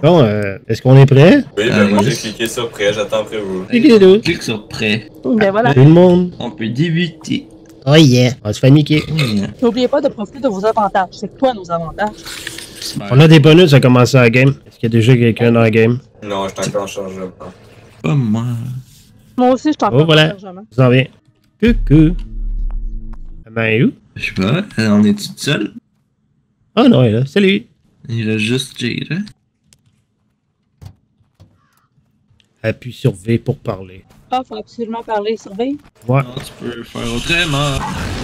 Bon, est-ce qu'on est prêt? Oui, ben moi j'ai cliqué sur prêt, j'attends après vous. Clique sur prêt. Ben voilà. Tout le monde. On peut débuter. Oh yeah. On va se faire niquer. N'oubliez pas de profiter de vos avantages. C'est quoi nos avantages? On a des bonus à commencer la game. Est-ce qu'il y a déjà quelqu'un dans la game? Non, je suis encore en chargement. Pas moi. Moi aussi, je suis encore Oh, voilà. en chargement. Je vous en viens. Coucou. Maman est où? Je sais pas, on est tout seul? Oh non, elle est là. Salut. Il reste juste Jay, là. Appuie sur V pour parler. Ah, faut absolument parler, surveille. Ouais. Non, tu peux faire autrement.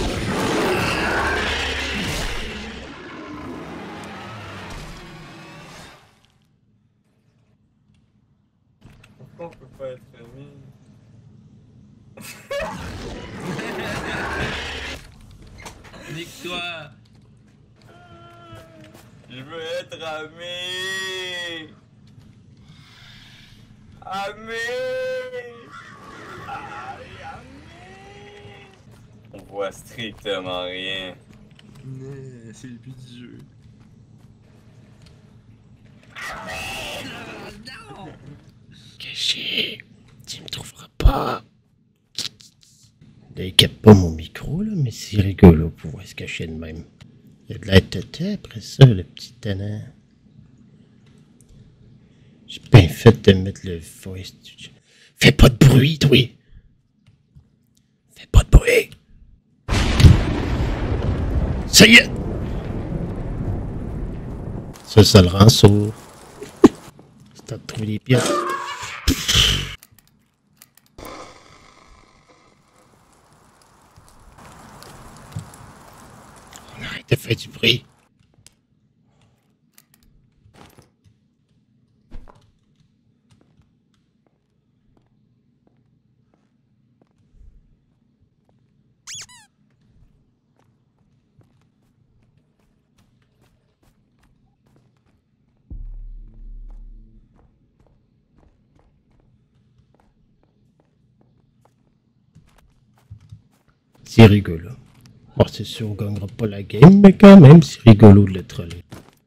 Pourquoi on peut pas être amis? Nique-toi! Je veux être ami! Ami! Aïe, ami! On voit strictement rien. C'est le but du jeu. Caché. Tu me trouveras pas. Il capte pas mon micro, là, mais c'est rigolo pour pouvoir se cacher de même. Il y a de la tête après ça, le petit tannant. J'ai bien fait de mettre le voice. Fais pas de bruit, toi. Fais pas de bruit. Ça y est. Ça le rend sourd. C'est à trouver des pièces. On arrête de faire du bruit. C'est rigolo. Bon, c'est sûr, on gagnera pas la game, mais quand même, c'est rigolo de le troller.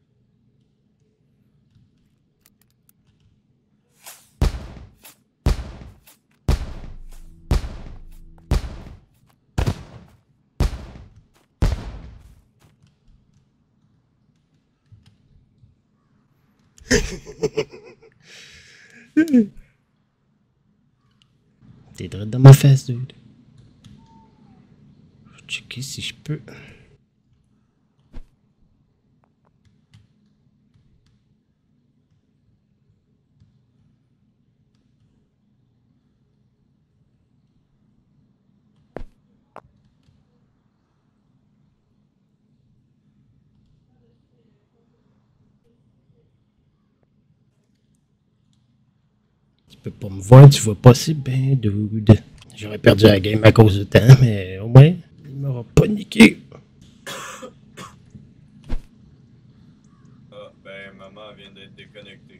T'es direct dans ma face, dude. Je vais checker si je peux. Tu peux pas me voir, tu vois pas si bien, dude. J'aurais perdu la game à cause du temps, mais au moins, il m'aura pas niqué. Ah, ben maman vient d'être déconnectée.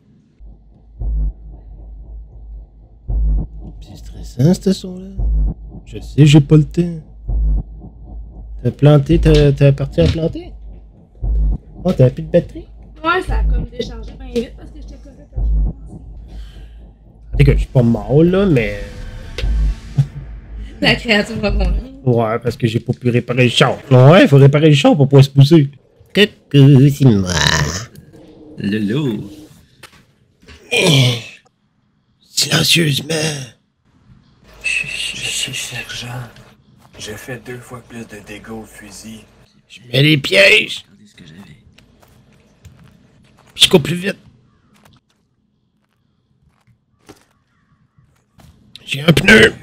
C'est stressant, ce son-là. Je sais, j'ai pas le temps. T'as planté, t'as parti à planter? Oh, t'as plus de batterie? Ouais, ça a comme déchargé bien vite parce que j'étais correct quand je commençais. C'est que je suis pas mort, là, mais... La créature va mourir. Ouais, parce que j'ai pas pu réparer le char. Ouais, faut réparer le char pour pouvoir se pousser. Coucou, c'est moi. Lolo. Silencieusement. Je suis sergent. J'ai fait 2 fois plus de dégâts au fusil. Je mets les pièges. Regardez ce que j'avais. Puis je cours plus vite. J'ai un pneu.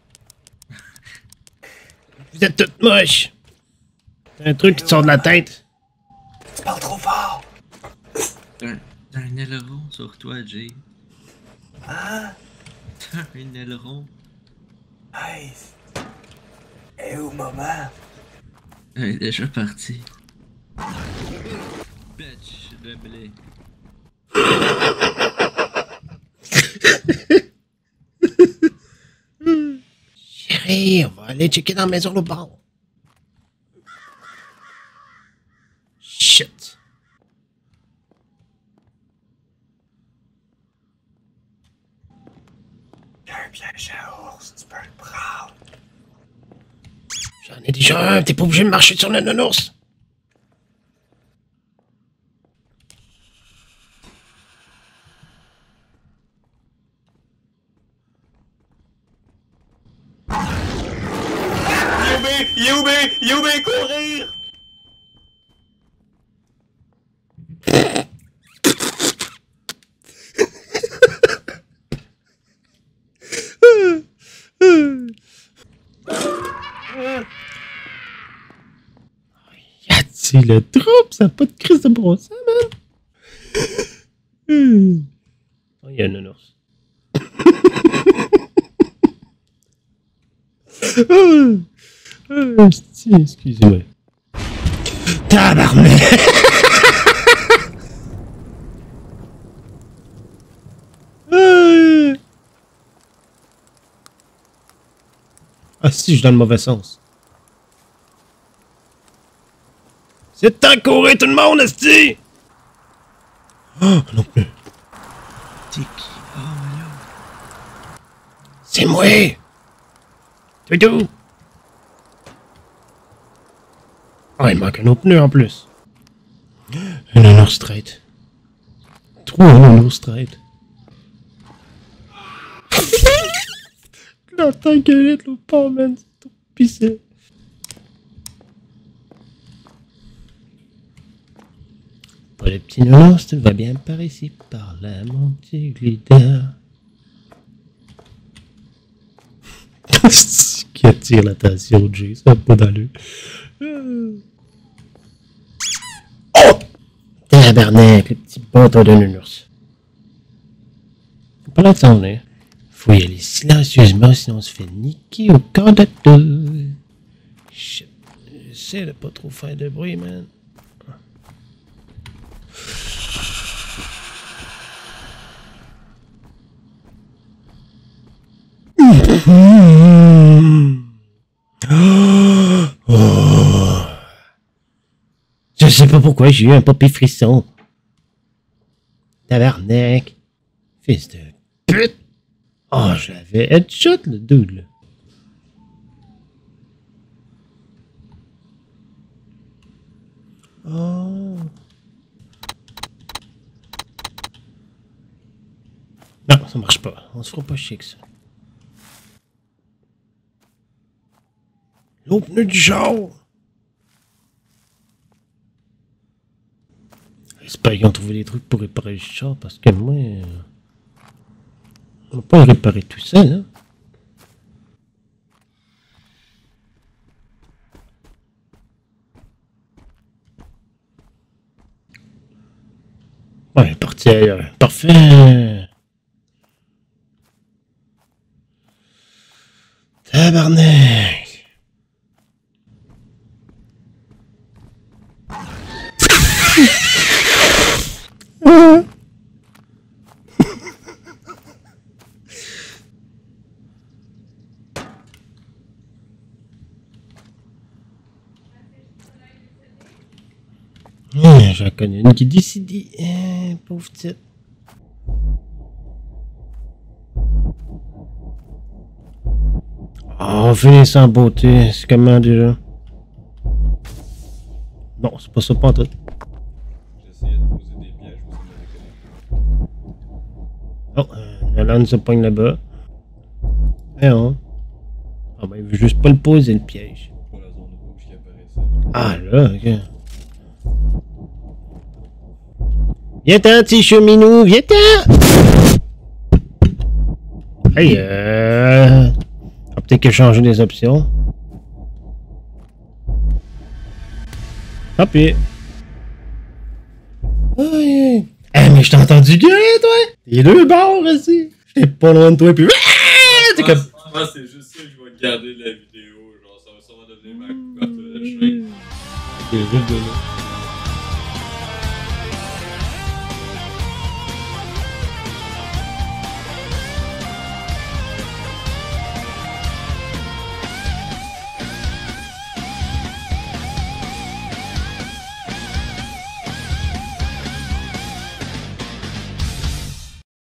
Vous êtes toutes moches. C'est un truc qui te sort de la tête. Tu parles trop fort! T'as un aileron sur toi, Jay. Hein? T'as un aileron. Nice! Et où maman? Elle est déjà partie. Bitch, de blé. Chérie, on va aller checker dans la maison le bord. Shit. un piège à ours, tu peux le prendre. J'en ai déjà un, t'es pas obligé de marcher sur le nounours. Youbé, courir! C'est le trouble, ça n'a pas de crise de brossard, man. Oh, il y a un nounours. Excusez-moi. Tabarnak! Ah si, je suis dans le mauvais sens. C'est le temps de courir tout le monde, esti! Oh, non plus. C'est qui? Oh, là. C'est moi! Toutou! Ah, il manque un autre pneu en plus. Un nounours straight. 3 nounours straight. L'entends gueuler de l'autre part, man. C'est tout pissé. Pas les petits nounours, tu vas bien par ici, par là, mon petit glider. C'est qui attire l'attention de Jay, ça va pas d'allure. Oh! Tabarnak, le petit bâton de nounours. Faut pas l'attendre, hein. Faut y aller silencieusement, sinon on se fait niquer au corps de tout. Shit. J'essaie de pas trop faire de bruit, man. Oh. Je sais pas pourquoi j'ai eu un papier frisson. Tabarnak. Fils de pute. Oh, je l'avais headshot, le dude, là. Oh. Non, ça marche pas. On se fera pas chier que ça. L'autre pneu du genre. J'espère qu'ils ont trouvé des trucs pour réparer le char parce que moi. On va pas le réparer tout seul, hein. Ouais, parti ailleurs. Parfait. Tabarnak. J'en connais une qui décide. Pauvre petite. Oh, venez sans beauté. C'est comment déjà? Non, c'est pas ça, pas en tout. J'essayais de poser des pièges, mais ça m'avait connu. Oh, Nolan se pogne là-bas. Eh oh. Ah ben, il veut juste pas le poser, le piège. Pas la zone rouge qui apparaissait. Ah là, ok. Viens-t'en, petit cheminou, viens-t'en! Hey, peut-être qu'il a changé les options. Hop, et... Aïe, hey, mais je t'ai entendu gueuler, toi! Les deux bords, aussi! J'étais pas loin de toi, puis... C'est comme... Moi, c'est juste ça que je vais garder la vidéo. Genre, ça va sûrement devenir ma couverture de chien. C'est juste de là.